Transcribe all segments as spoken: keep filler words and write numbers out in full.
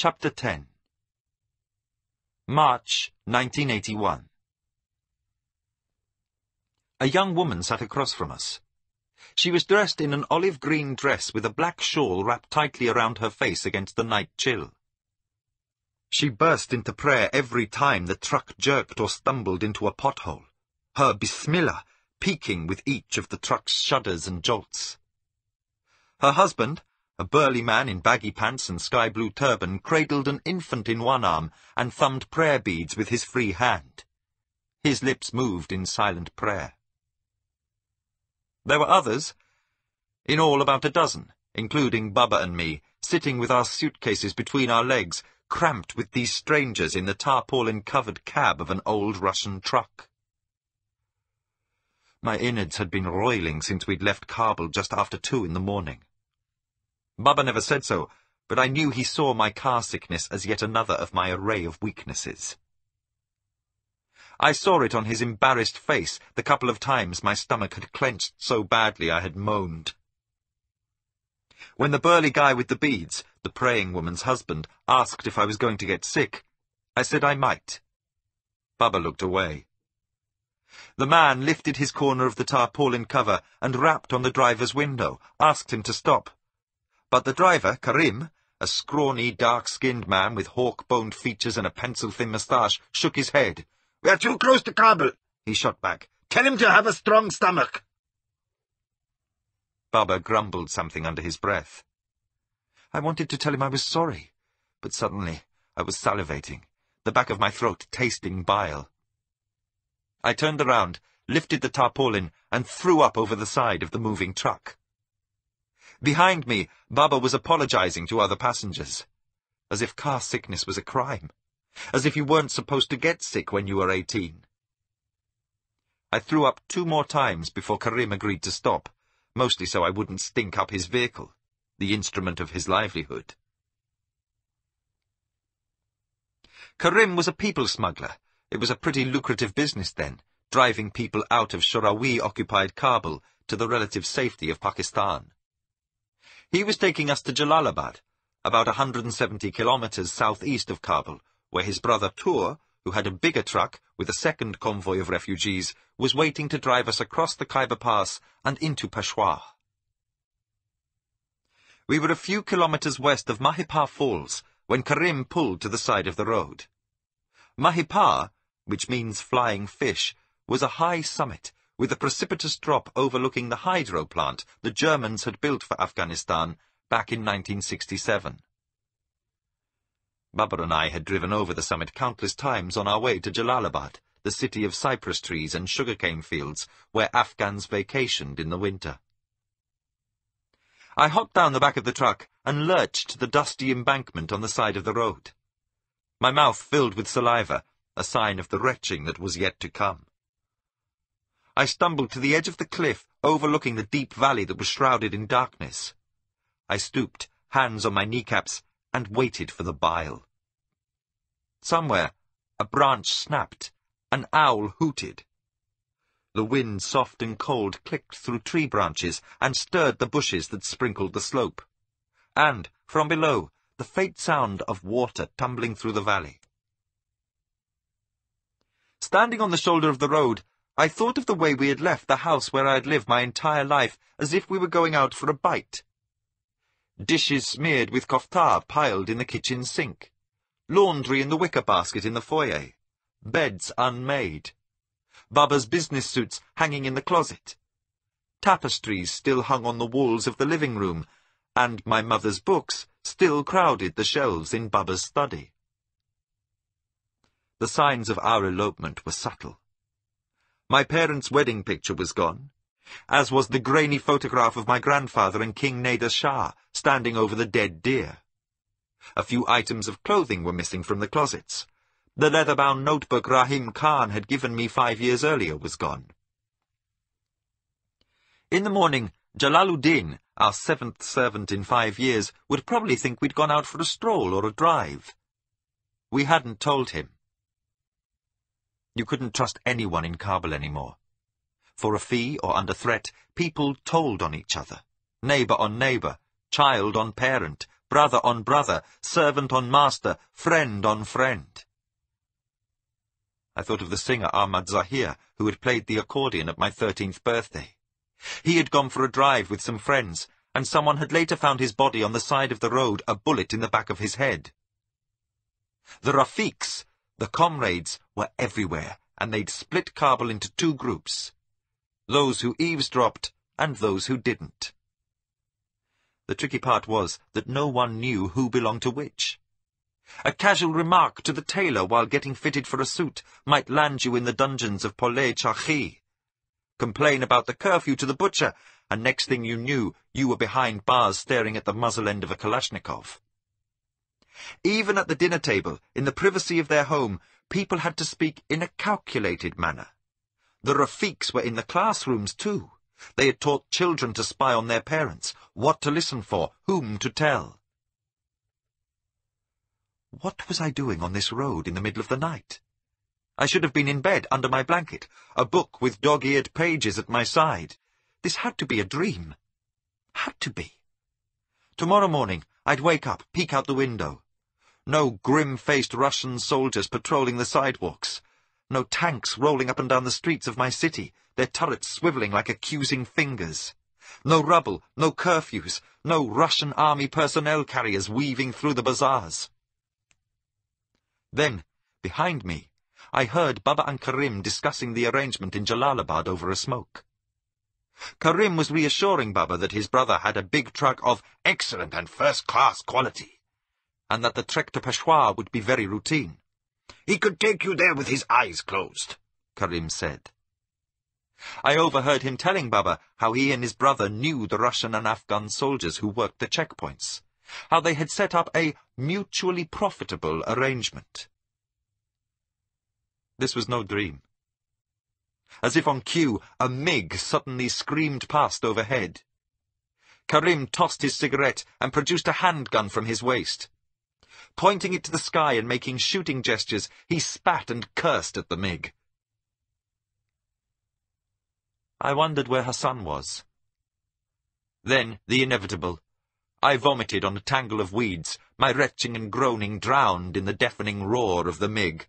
Chapter ten. March nineteen eighty-one. A young woman sat across from us. She was dressed in an olive-green dress with a black shawl wrapped tightly around her face against the night chill. She burst into prayer every time the truck jerked or stumbled into a pothole, her Bismillah peaking with each of the truck's shudders and jolts. Her husband, a burly man in baggy pants and sky-blue turban, cradled an infant in one arm and thumbed prayer beads with his free hand. His lips moved in silent prayer. There were others, in all about a dozen, including Baba and me, sitting with our suitcases between our legs, cramped with these strangers in the tarpaulin-covered cab of an old Russian truck. My innards had been roiling since we'd left Kabul just after two in the morning. Baba never said so, but I knew he saw my car sickness as yet another of my array of weaknesses. I saw it on his embarrassed face the couple of times my stomach had clenched so badly I had moaned. When the burly guy with the beads, the praying woman's husband, asked if I was going to get sick, I said I might. Baba looked away. The man lifted his corner of the tarpaulin cover and rapped on the driver's window, asked him to stop. But the driver, Karim, a scrawny, dark-skinned man with hawk-boned features and a pencil-thin moustache, shook his head. "We are too close to Kabul," he shot back. "Tell him to have a strong stomach." Baba grumbled something under his breath. I wanted to tell him I was sorry, but suddenly I was salivating, the back of my throat tasting bile. I turned around, lifted the tarpaulin, and threw up over the side of the moving truck. Behind me, Baba was apologizing to other passengers, as if car sickness was a crime, as if you weren't supposed to get sick when you were eighteen. I threw up two more times before Karim agreed to stop, mostly so I wouldn't stink up his vehicle, the instrument of his livelihood. Karim was a people smuggler. It was a pretty lucrative business then, driving people out of Shurawi-occupied Kabul to the relative safety of Pakistan. He was taking us to Jalalabad, about one hundred seventy kilometers southeast of Kabul, where his brother Tur, who had a bigger truck with a second convoy of refugees, was waiting to drive us across the Khyber Pass and into Peshawar. We were a few kilometers west of Mahipar Falls when Karim pulled to the side of the road. Mahipar, which means flying fish, was a high summit with a precipitous drop overlooking the hydro plant the Germans had built for Afghanistan back in nineteen sixty-seven. Baba and I had driven over the summit countless times on our way to Jalalabad, the city of cypress trees and sugarcane fields where Afghans vacationed in the winter. I hopped down the back of the truck and lurched to the dusty embankment on the side of the road. My mouth filled with saliva, a sign of the retching that was yet to come. I stumbled to the edge of the cliff, overlooking the deep valley that was shrouded in darkness. I stooped, hands on my kneecaps, and waited for the bile. Somewhere, a branch snapped, an owl hooted. The wind, soft and cold, clicked through tree branches and stirred the bushes that sprinkled the slope. And, from below, the faint sound of water tumbling through the valley. Standing on the shoulder of the road, I thought of the way we had left the house where I had lived my entire life, as if we were going out for a bite. Dishes smeared with koftar piled in the kitchen sink, laundry in the wicker basket in the foyer, beds unmade, Baba's business suits hanging in the closet, tapestries still hung on the walls of the living room, and my mother's books still crowded the shelves in Baba's study. The signs of our elopement were subtle. My parents' wedding picture was gone, as was the grainy photograph of my grandfather and King Nader Shah standing over the dead deer. A few items of clothing were missing from the closets. The leather-bound notebook Rahim Khan had given me five years earlier was gone. In the morning, Jalaluddin, our seventh servant in five years, would probably think we'd gone out for a stroll or a drive. We hadn't told him. You couldn't trust anyone in Kabul anymore. For a fee or under threat, people told on each other, neighbour on neighbour, child on parent, brother on brother, servant on master, friend on friend. I thought of the singer Ahmad Zahir, who had played the accordion at my thirteenth birthday. He had gone for a drive with some friends, and someone had later found his body on the side of the road, a bullet in the back of his head. The Rafiqs, the comrades, were everywhere, and they'd split Kabul into two groups, those who eavesdropped and those who didn't. The tricky part was that no one knew who belonged to which. A casual remark to the tailor while getting fitted for a suit might land you in the dungeons of Polei Chachi. Complain about the curfew to the butcher, and next thing you knew, you were behind bars staring at the muzzle end of a Kalashnikov. Even at the dinner table, in the privacy of their home, people had to speak in a calculated manner. The Rafiqs were in the classrooms too. They had taught children to spy on their parents, what to listen for, whom to tell. What was I doing on this road in the middle of the night? I should have been in bed under my blanket, a book with dog-eared pages at my side. This had to be a dream. Had to be. Tomorrow morning, I'd wake up, peek out the window. No grim-faced Russian soldiers patrolling the sidewalks. No tanks rolling up and down the streets of my city, their turrets swivelling like accusing fingers. No rubble, no curfews, no Russian army personnel carriers weaving through the bazaars. Then, behind me, I heard Baba and Karim discussing the arrangement in Jalalabad over a smoke. Karim was reassuring Baba that his brother had a big truck of excellent and first-class quality, and that the trek to Peshawar would be very routine. "He could take you there with his eyes closed," Karim said. I overheard him telling Baba how he and his brother knew the Russian and Afghan soldiers who worked the checkpoints, how they had set up a mutually profitable arrangement. This was no dream. As if on cue, a MiG suddenly screamed past overhead. Karim tossed his cigarette and produced a handgun from his waist. Pointing it to the sky and making shooting gestures, he spat and cursed at the MiG. I wondered where Hassan was. Then, the inevitable. I vomited on a tangle of weeds, my retching and groaning drowned in the deafening roar of the MiG.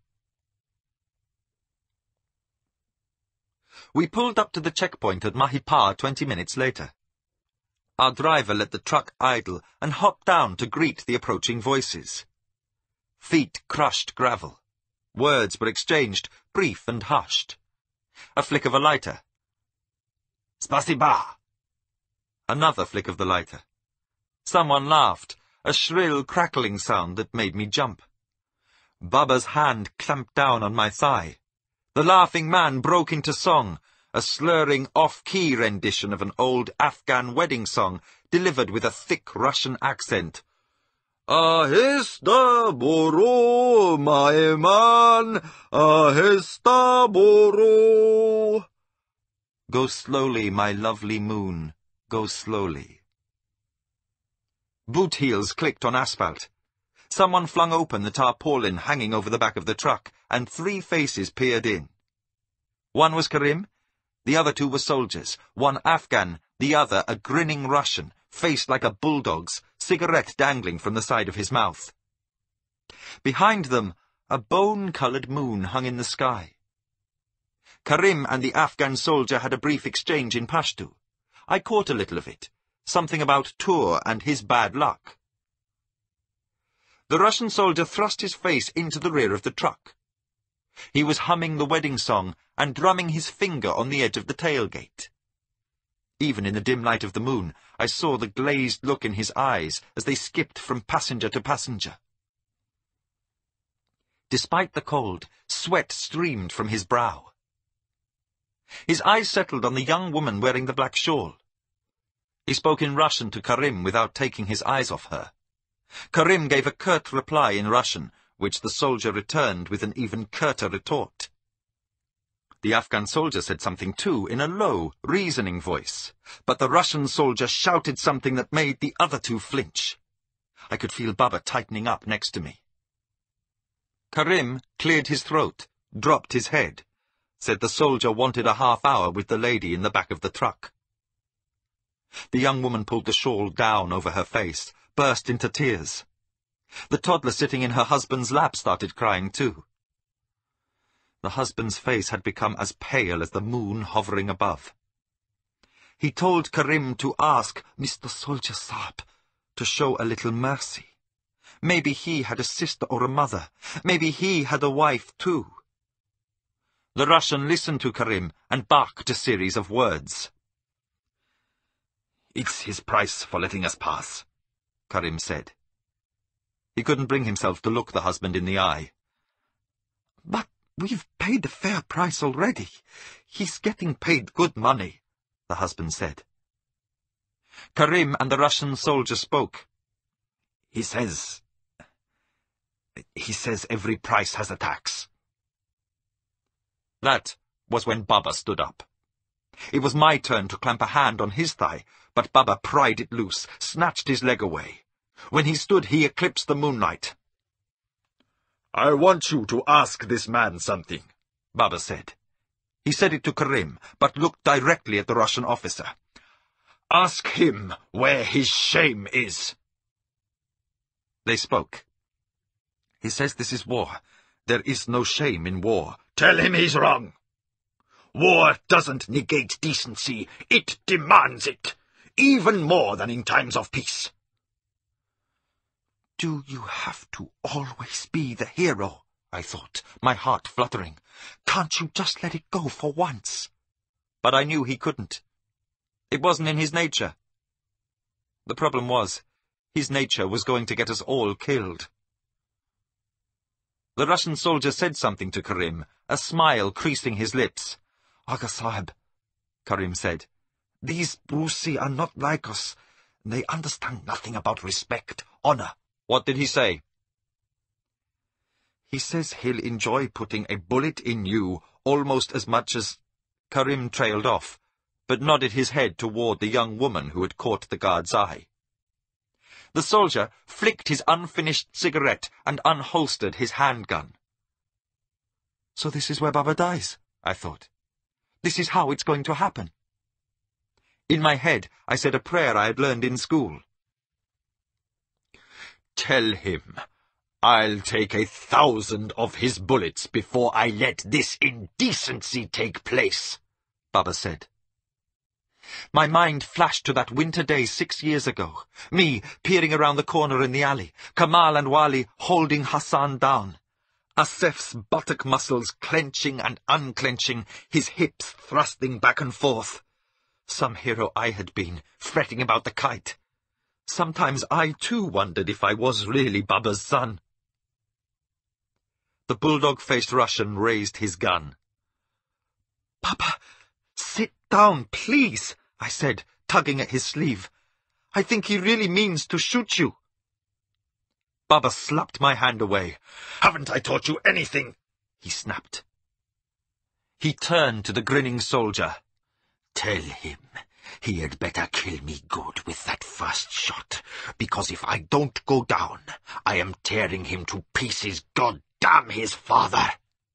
We pulled up to the checkpoint at Mahipar twenty minutes later. Our driver let the truck idle and hopped down to greet the approaching voices. Feet crushed gravel. Words were exchanged, brief and hushed. A flick of a lighter. "Spasiba!" Another flick of the lighter. Someone laughed, a shrill crackling sound that made me jump. Baba's hand clamped down on my thigh. The laughing man broke into song, a slurring off-key rendition of an old Afghan wedding song, delivered with a thick Russian accent. "Ahista boro, my man, ahista boro." Go slowly, my lovely moon, go slowly. Boot heels clicked on asphalt. Someone flung open the tarpaulin hanging over the back of the truck, and three faces peered in. One was Karim, the other two were soldiers, one Afghan, the other a grinning Russian, faced like a bulldog's, cigarette dangling from the side of his mouth. Behind them, a bone-coloured moon hung in the sky. Karim and the Afghan soldier had a brief exchange in Pashto. I caught a little of it, something about Tur and his bad luck. The Russian soldier thrust his face into the rear of the truck. He was humming the wedding song and drumming his finger on the edge of the tailgate. Even in the dim light of the moon, I saw the glazed look in his eyes as they skipped from passenger to passenger. Despite the cold, sweat streamed from his brow. His eyes settled on the young woman wearing the black shawl. He spoke in Russian to Karim without taking his eyes off her. Karim gave a curt reply in Russian, which the soldier returned with an even curter retort. The Afghan soldier said something too, in a low, reasoning voice, but the Russian soldier shouted something that made the other two flinch. I could feel Baba tightening up next to me. Karim cleared his throat, dropped his head, said the soldier wanted a half hour with the lady in the back of the truck. The young woman pulled the shawl down over her face, burst into tears. The toddler sitting in her husband's lap started crying too. The husband's face had become as pale as the moon hovering above. He told Karim to ask Mister Soldier Saab to show a little mercy. Maybe he had a sister or a mother. Maybe he had a wife too. The Russian listened to Karim and barked a series of words. "It's his price for letting us pass," Karim said. He couldn't bring himself to look the husband in the eye. "But we've paid a fair price already. He's getting paid good money," the husband said. Karim and the Russian soldier spoke. He says... He says every price has a tax. That was when Baba stood up. It was my turn to clamp a hand on his thigh, but Baba pried it loose, snatched his leg away. When he stood, he eclipsed the moonlight. "I want you to ask this man something," Baba said. He said it to Karim, but looked directly at the Russian officer. "Ask him where his shame is." They spoke. "He says this is war. There is no shame in war." "Tell him he's wrong. War doesn't negate decency. It demands it, even more than in times of peace." "Do you have to always be the hero?" I thought, my heart fluttering. "Can't you just let it go for once?" But I knew he couldn't. It wasn't in his nature. The problem was, his nature was going to get us all killed. The Russian soldier said something to Karim, a smile creasing his lips. "Aga Sahib," Karim said, "these Brusi are not like us. They understand nothing about respect, honor." "What did he say?" "He says he'll enjoy putting a bullet in you almost as much as—" Karim trailed off, but nodded his head toward the young woman who had caught the guard's eye. The soldier flicked his unfinished cigarette and unholstered his handgun. "So this is where Baba dies," I thought. "This is how it's going to happen." In my head, I said a prayer I had learned in school. "Tell him I'll take a thousand of his bullets before I let this indecency take place," Baba said. My mind flashed to that winter day six years ago, me peering around the corner in the alley, Kamal and Wali holding Hassan down, Asef's buttock muscles clenching and unclenching, his hips thrusting back and forth. Some hero I had been, fretting about the kite. Sometimes I too wondered if I was really Baba's son. The bulldog-faced Russian raised his gun. "Papa, sit down, please," I said, tugging at his sleeve. "I think he really means to shoot you." Baba slapped my hand away. "Haven't I taught you anything?" he snapped. He turned to the grinning soldier. "Tell him he had better kill me good with that first shot, because if I don't go down, I am tearing him to pieces, God damn his father."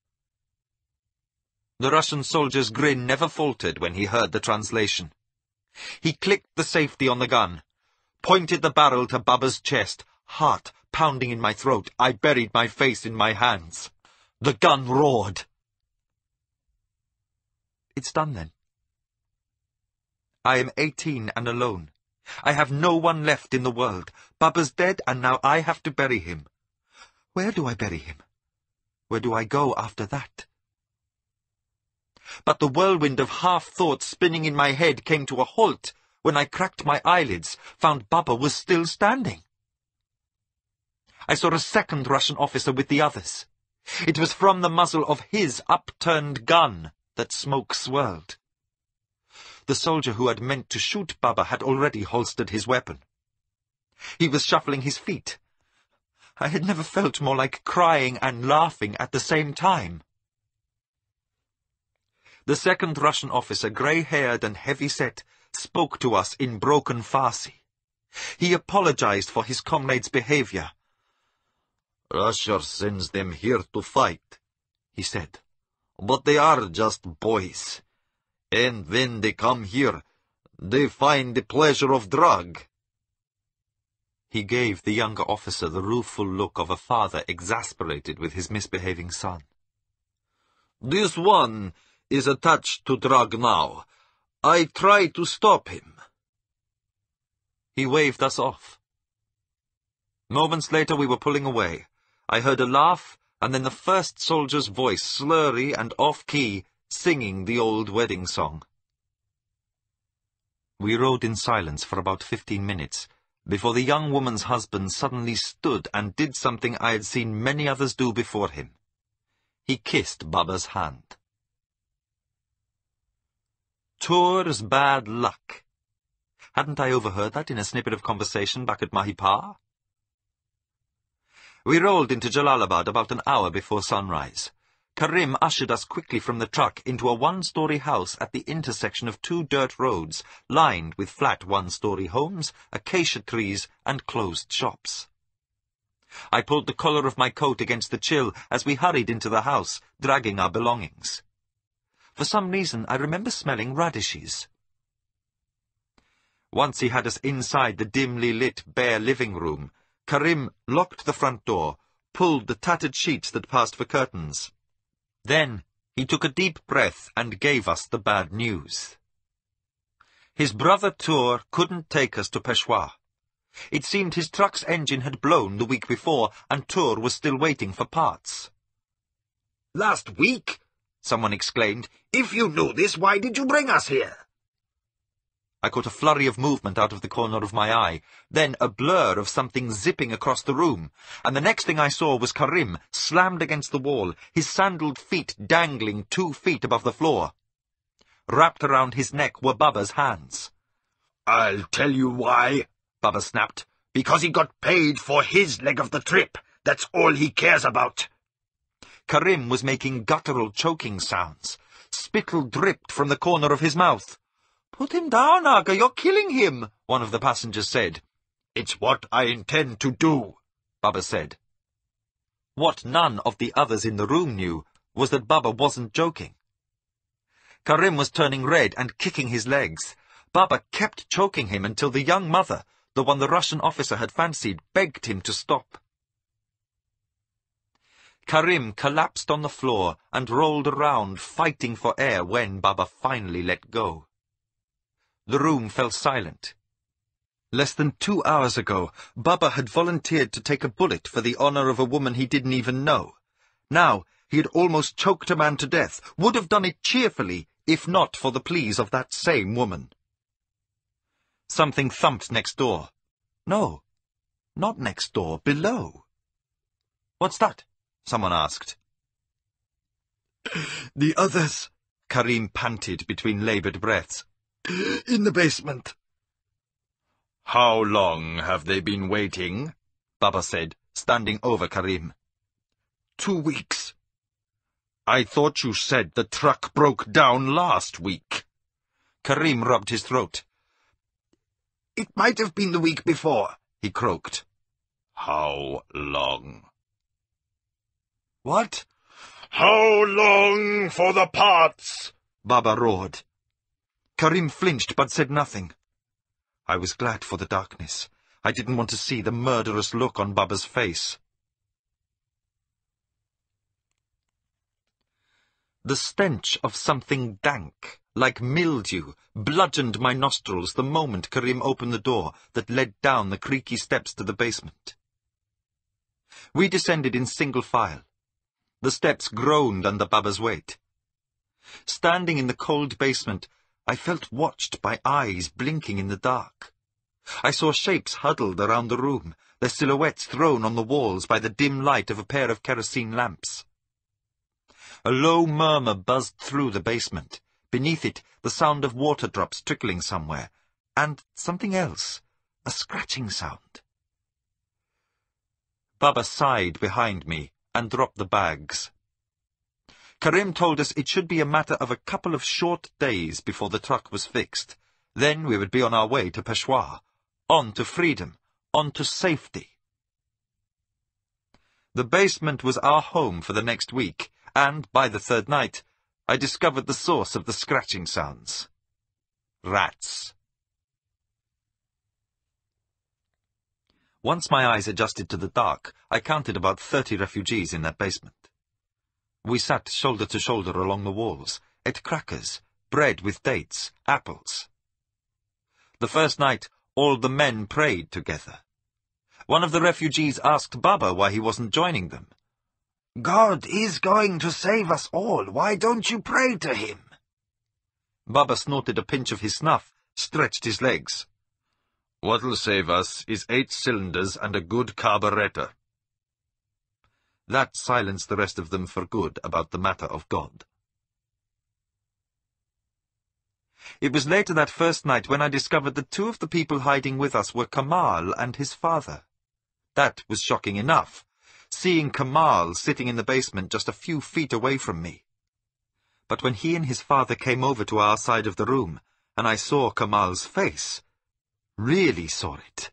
The Russian soldier's grin never faltered when he heard the translation. He clicked the safety on the gun, pointed the barrel to Baba's chest, heart pounding in my throat. I buried my face in my hands. The gun roared. It's done then. I am eighteen and alone. I have no one left in the world. Baba's dead, and now I have to bury him. Where do I bury him? Where do I go after that? But the whirlwind of half-thoughts spinning in my head came to a halt when I cracked my eyelids, found Baba was still standing. I saw a second Russian officer with the others. It was from the muzzle of his upturned gun that smoke swirled. The soldier who had meant to shoot Baba had already holstered his weapon. He was shuffling his feet. I had never felt more like crying and laughing at the same time. The second Russian officer, grey-haired and heavy-set, spoke to us in broken Farsi. He apologized for his comrade's behavior. "Russia sends them here to fight," he said. "But they are just boys. And when they come here, they find the pleasure of drug." He gave the younger officer the rueful look of a father exasperated with his misbehaving son. "This one is attached to drug now. I try to stop him." He waved us off. Moments later we were pulling away. I heard a laugh, and then the first soldier's voice, slurry and off-key, singing the old wedding song. We rode in silence for about fifteen minutes, before the young woman's husband suddenly stood and did something I had seen many others do before him. He kissed Baba's hand. Tour's bad luck. Hadn't I overheard that in a snippet of conversation back at Mahipar? We rolled into Jalalabad about an hour before sunrise. Karim ushered us quickly from the truck into a one-story house at the intersection of two dirt roads, lined with flat one-story homes, acacia trees, and closed shops. I pulled the collar of my coat against the chill as we hurried into the house, dragging our belongings. For some reason, I remember smelling radishes. Once he had us inside the dimly lit, bare living room, Karim locked the front door, pulled the tattered sheets that passed for curtains. Then he took a deep breath and gave us the bad news. His brother Tour couldn't take us to Peshawar. It seemed his truck's engine had blown the week before, and Tour was still waiting for parts. "Last week?" someone exclaimed. "If you knew this, why did you bring us here?" I caught a flurry of movement out of the corner of my eye, then a blur of something zipping across the room, and the next thing I saw was Karim slammed against the wall, his sandaled feet dangling two feet above the floor. Wrapped around his neck were Baba's hands. "I'll tell you why," Baba snapped. "Because he got paid for his leg of the trip. That's all he cares about." Karim was making guttural choking sounds. Spittle dripped from the corner of his mouth. "Put him down, Aga, you're killing him," one of the passengers said. "It's what I intend to do," Baba said. What none of the others in the room knew was that Baba wasn't joking. Karim was turning red and kicking his legs. Baba kept choking him until the young mother, the one the Russian officer had fancied, begged him to stop. Karim collapsed on the floor and rolled around, fighting for air when Baba finally let go. The room fell silent. Less than two hours ago, Baba had volunteered to take a bullet for the honor of a woman he didn't even know. Now, he had almost choked a man to death, would have done it cheerfully, if not for the pleas of that same woman. Something thumped next door. No, not next door, below. "What's that?" someone asked. "The others," Karim panted between laboured breaths. "In the basement." "How long have they been waiting?" Baba said, standing over Karim. Two weeks." "I thought you said the truck broke down last week." Karim rubbed his throat. "It might have been the week before," he croaked. "How long?" "What?" "How long for the parts?" Baba roared. Karim flinched but said nothing. I was glad for the darkness. I didn't want to see the murderous look on Baba's face. The stench of something dank, like mildew, bludgeoned my nostrils the moment Karim opened the door that led down the creaky steps to the basement. We descended in single file. The steps groaned under Baba's weight. Standing in the cold basement, I felt watched by eyes blinking in the dark. I saw shapes huddled around the room, their silhouettes thrown on the walls by the dim light of a pair of kerosene lamps. A low murmur buzzed through the basement. Beneath it, the sound of water drops trickling somewhere, and something else, a scratching sound. Baba sighed behind me and dropped the bags. Karim told us it should be a matter of a couple of short days before the truck was fixed. Then we would be on our way to Peshawar, on to freedom, on to safety. The basement was our home for the next week, and by the third night, I discovered the source of the scratching sounds. Rats. Once my eyes adjusted to the dark, I counted about thirty refugees in that basement. We sat shoulder to shoulder along the walls, ate crackers, bread with dates, apples. The first night, all the men prayed together. One of the refugees asked Baba why he wasn't joining them. "God is going to save us all. Why don't you pray to him?" Baba snorted a pinch of his snuff, stretched his legs. "What'll save us is eight cylinders and a good carburetor." That silenced the rest of them for good about the matter of God. It was later that first night when I discovered that two of the people hiding with us were Kamal and his father. That was shocking enough, seeing Kamal sitting in the basement just a few feet away from me. But when he and his father came over to our side of the room, and I saw Kamal's face, really saw it,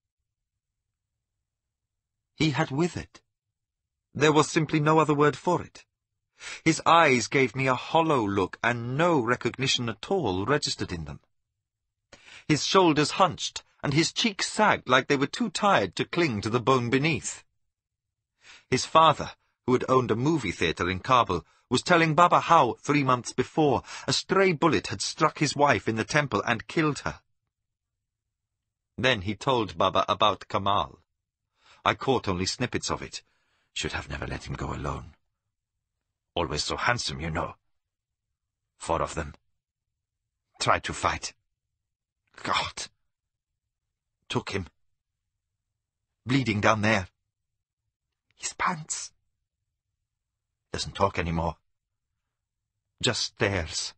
he had withered. There was simply no other word for it. His eyes gave me a hollow look, and no recognition at all registered in them. His shoulders hunched, and his cheeks sagged like they were too tired to cling to the bone beneath. His father, who had owned a movie theatre in Kabul, was telling Baba how, three months before, a stray bullet had struck his wife in the temple and killed her. Then he told Baba about Kamal. I caught only snippets of it. Should have never let him go alone. Always so handsome, you know. Four of them. Tried to fight. God. Took him. Bleeding down there. His pants. Doesn't talk anymore. Just stares.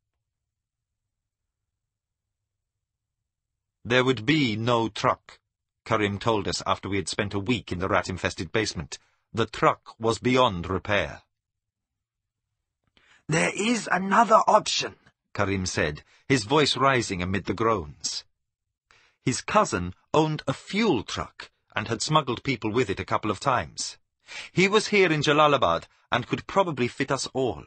There would be no truck, Karim told us after we had spent a week in the rat-infested basement. The truck was beyond repair. "There is another option," Karim said, his voice rising amid the groans. His cousin owned a fuel truck and had smuggled people with it a couple of times. He was here in Jalalabad and could probably fit us all.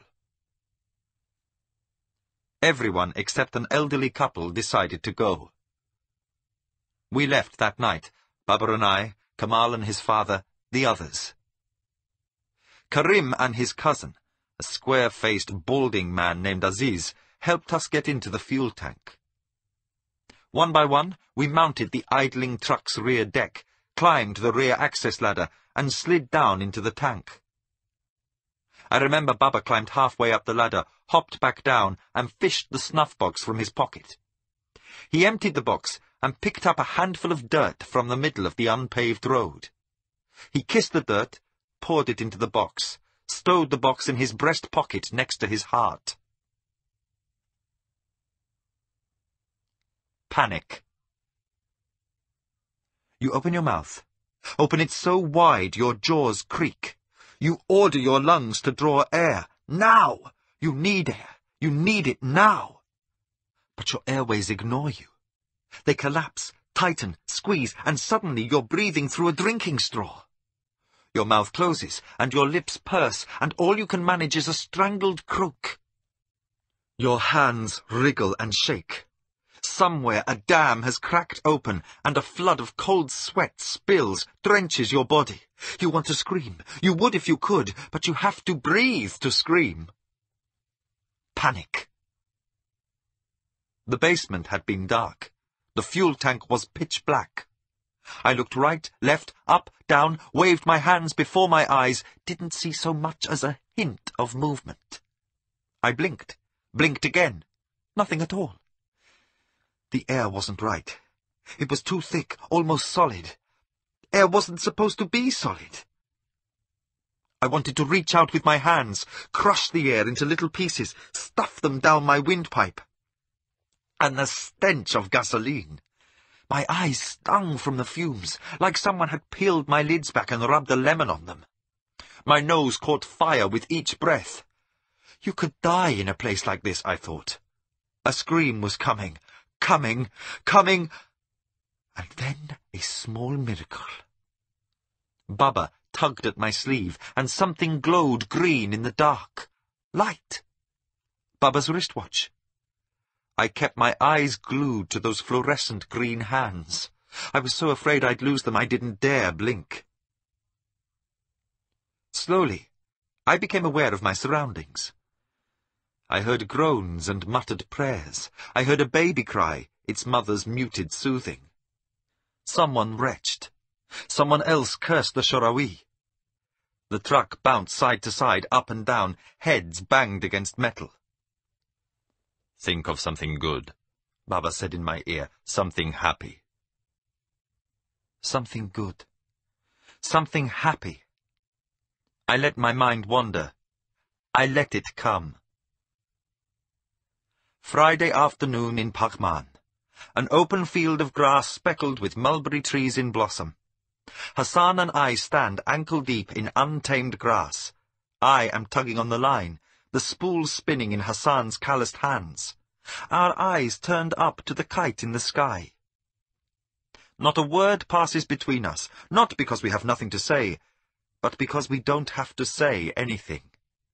Everyone except an elderly couple decided to go. We left that night, Baba and I, Kamal and his father, the others. Karim and his cousin, a square-faced, balding man named Aziz, helped us get into the fuel tank. One by one, we mounted the idling truck's rear deck, climbed the rear access ladder, and slid down into the tank. I remember Baba climbed halfway up the ladder, hopped back down, and fished the snuff box from his pocket. He emptied the box and picked up a handful of dirt from the middle of the unpaved road. He kissed the dirt, poured it into the box, stowed the box in his breast pocket next to his heart. Panic. You open your mouth. Open it so wide your jaws creak. You order your lungs to draw air. Now! You need air. You need it now. But your airways ignore you. They collapse, tighten, squeeze, and suddenly you're breathing through a drinking straw. Your mouth closes, and your lips purse, and all you can manage is a strangled croak. Your hands wriggle and shake. Somewhere a dam has cracked open, and a flood of cold sweat spills, drenches your body. You want to scream. You would if you could, but you have to breathe to scream. Panic. The basement had been dark. The fuel tank was pitch black. I looked right, left, up, down, waved my hands before my eyes, didn't see so much as a hint of movement. I blinked, blinked again. Nothing at all. The air wasn't right. It was too thick, almost solid. Air wasn't supposed to be solid. I wanted to reach out with my hands, crush the air into little pieces, stuff them down my windpipe. And the stench of gasoline. My eyes stung from the fumes, like someone had peeled my lids back and rubbed a lemon on them. My nose caught fire with each breath. You could die in a place like this, I thought. A scream was coming, coming, coming, and then a small miracle. Baba tugged at my sleeve, and something glowed green in the dark. Light. Baba's wristwatch. I kept my eyes glued to those fluorescent green hands. I was so afraid I'd lose them I didn't dare blink. Slowly, I became aware of my surroundings. I heard groans and muttered prayers. I heard a baby cry, its mother's muted soothing. Someone retched. Someone else cursed the Shorawi. The truck bounced side to side, up and down, heads banged against metal. "Think of something good," Baba said in my ear, "something happy." Something good. Something happy. I let my mind wander. I let it come. Friday afternoon in Paghman. An open field of grass speckled with mulberry trees in blossom. Hassan and I stand ankle-deep in untamed grass. I am tugging on the line, the spool spinning in Hassan's calloused hands. Our eyes turned up to the kite in the sky. Not a word passes between us, not because we have nothing to say, but because we don't have to say anything.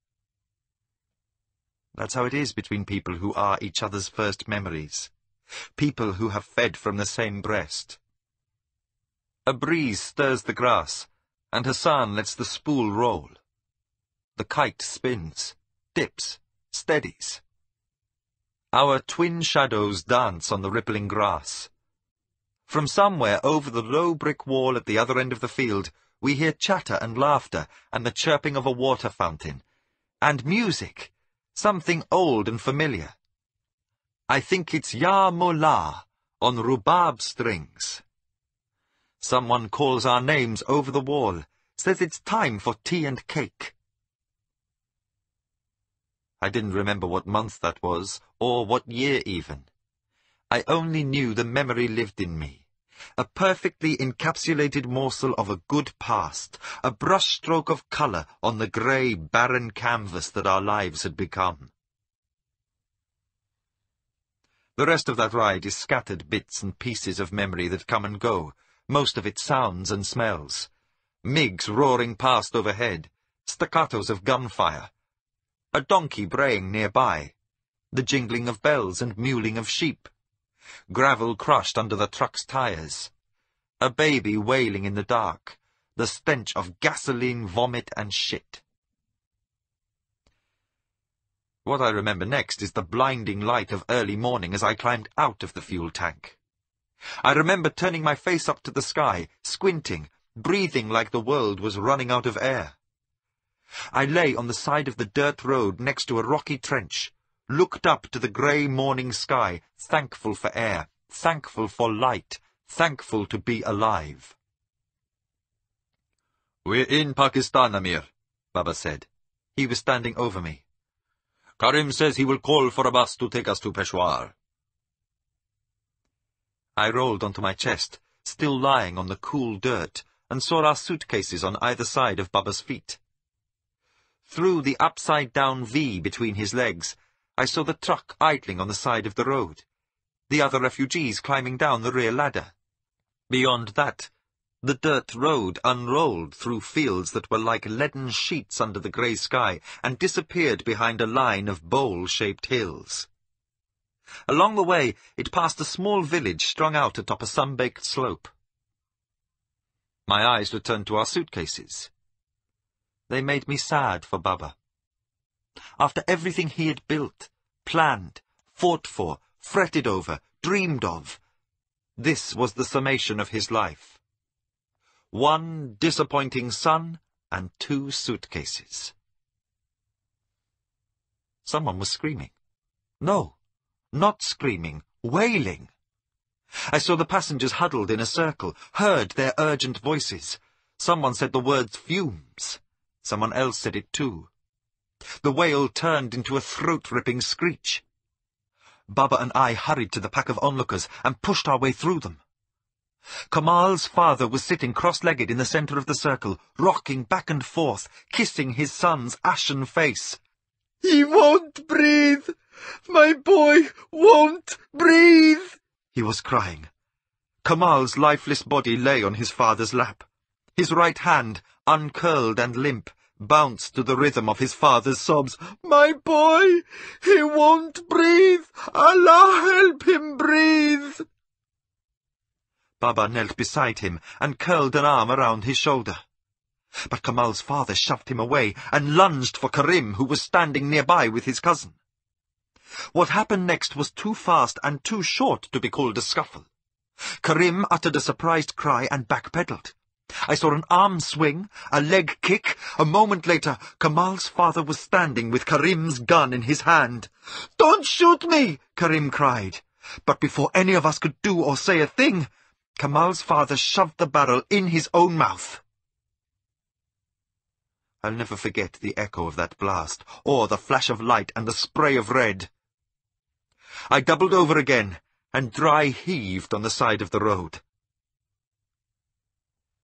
That's how it is between people who are each other's first memories, people who have fed from the same breast. A breeze stirs the grass, and Hassan lets the spool roll. The kite spins, dips, steadies. Our twin shadows dance on the rippling grass. From somewhere over the low brick wall at the other end of the field, we hear chatter and laughter and the chirping of a water fountain. And music, something old and familiar. I think it's Ya Mullah on rhubarb strings. Someone calls our names over the wall, says it's time for tea and cake. I didn't remember what month that was, or what year even. I only knew the memory lived in me, a perfectly encapsulated morsel of a good past, a brushstroke of colour on the grey, barren canvas that our lives had become. The rest of that ride is scattered bits and pieces of memory that come and go, most of it sounds and smells. MiGs roaring past overhead, staccatos of gunfire, a donkey braying nearby, the jingling of bells and mewling of sheep, gravel crushed under the truck's tires, a baby wailing in the dark, the stench of gasoline, vomit and shit. What I remember next is the blinding light of early morning as I climbed out of the fuel tank. I remember turning my face up to the sky, squinting, breathing like the world was running out of air. I lay on the side of the dirt road next to a rocky trench, looked up to the grey morning sky, thankful for air, thankful for light, thankful to be alive. "We're in Pakistan, Amir," Baba said. He was standing over me. "Karim says he will call for a bus to take us to Peshawar." I rolled onto my chest, still lying on the cool dirt, and saw our suitcases on either side of Baba's feet. Through the upside-down V between his legs, I saw the truck idling on the side of the road, the other refugees climbing down the rear ladder. Beyond that, the dirt road unrolled through fields that were like leaden sheets under the grey sky and disappeared behind a line of bowl-shaped hills. Along the way, it passed a small village strung out atop a sun-baked slope. My eyes returned to our suitcases. They made me sad for Baba. After everything he had built, planned, fought for, fretted over, dreamed of, this was the summation of his life. One disappointing son and two suitcases. Someone was screaming. No. Not screaming, wailing. I saw the passengers huddled in a circle, heard their urgent voices. Someone said the words fumes. Someone else said it too. The wail turned into a throat-ripping screech. Baba and I hurried to the pack of onlookers and pushed our way through them. Kamal's father was sitting cross-legged in the centre of the circle, rocking back and forth, kissing his son's ashen face. "He won't breathe! My boy won't breathe!" he was crying. Kamal's lifeless body lay on his father's lap. His right hand, uncurled and limp, bounced to the rhythm of his father's sobs. "My boy, he won't breathe! Allah help him breathe!" Baba knelt beside him and curled an arm around his shoulder. But Kamal's father shoved him away and lunged for Karim, who was standing nearby with his cousin. What happened next was too fast and too short to be called a scuffle. Karim uttered a surprised cry and backpedaled. I saw an arm swing, a leg kick. A moment later, Kamal's father was standing with Karim's gun in his hand. "Don't shoot me!" Karim cried. But before any of us could do or say a thing, Kamal's father shoved the barrel in his own mouth. I'll never forget the echo of that blast, or the flash of light and the spray of red. I doubled over again, and dry heaved on the side of the road.